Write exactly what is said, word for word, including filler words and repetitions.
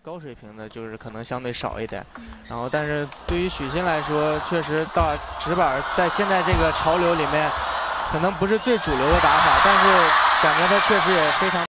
高水平的，就是可能相对少一点。然后，但是对于许昕来说，确实到直板在现在这个潮流里面，可能不是最主流的打法，但是感觉他确实也非常。